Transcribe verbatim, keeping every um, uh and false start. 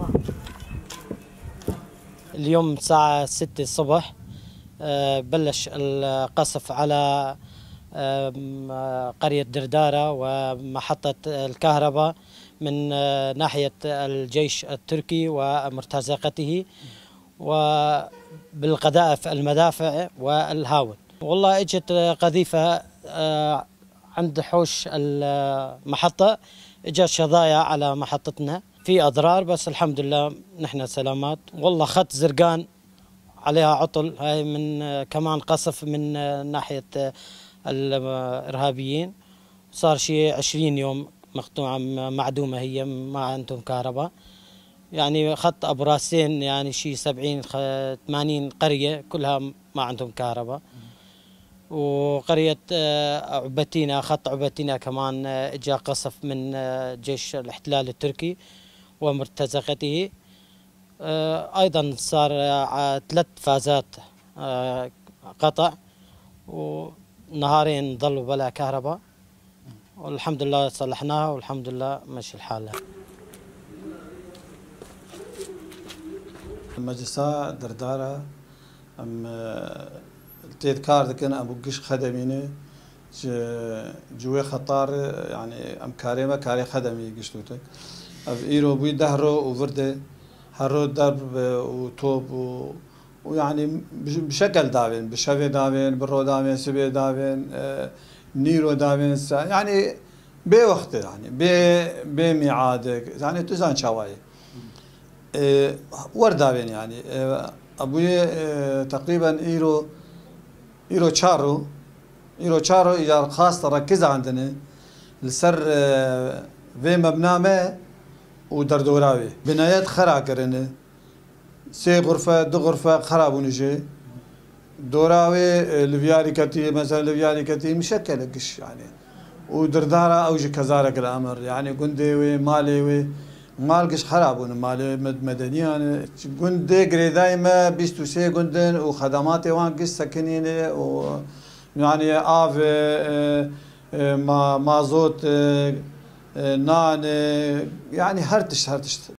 اليوم الساعة ستة الصبح بلش القصف على قرية دردارة ومحطة الكهرباء من ناحية الجيش التركي ومرتزقته وبالقذائف المدافع والهاون. والله اجت قذيفة عند حوش المحطة، اجت شظايا على محطتنا، في اضرار بس الحمد لله نحن سلامات. والله خط زرقان عليها عطل، هاي من كمان قصف من ناحية الإرهابيين. صار شيء عشرين يوم مقطوعة معدومة، هي ما عندهم كهرباء. يعني خط أبو راسين يعني شيء سبعين ثمانين قرية كلها ما عندهم كهرباء. وقرية عبتينا، خط عبتينا كمان اجى قصف من جيش الاحتلال التركي ومرتزقته. ايضا صار ثلاث فازات قطع، ونهارين ظلوا بلا كهرباء، والحمد لله صلحناها والحمد لله ماشي الحال. مجلسا دردارة ام تيت كار دكن ابو قش خدمينه جوي خطار، يعني ام كاريما كاري خدمي قشتوتك اب ايرو بي دهرو وفرده هرو درب وطوب ويعني بشكل داوين، بشوي داوين، برو داوين، سبي داوين، نيرو داوين، يعني بوقت يعني بميعاد يعني تزان شواي ور داوين. يعني ابوي تقريبا ايرو ايرو تشارو ايرو تشارو ايجار خاص تركز عندنا لسر في مبنامه ودردوراوي بنايات خرع كرنه، سي غرفة دو غرفة خرابون جي دوراوي لفياري كتي مثلا لفياري كتي مشكلة قش يعني. ودردارة اوجي كذلك الامر، يعني قندي مالي مال قش خرابون مالي مدني، يعني قندي قري دايما بيستو سي قندن وخدماتي وان قش سكنين و يعني اف ما مازوت نان، يعني هرتش هرتش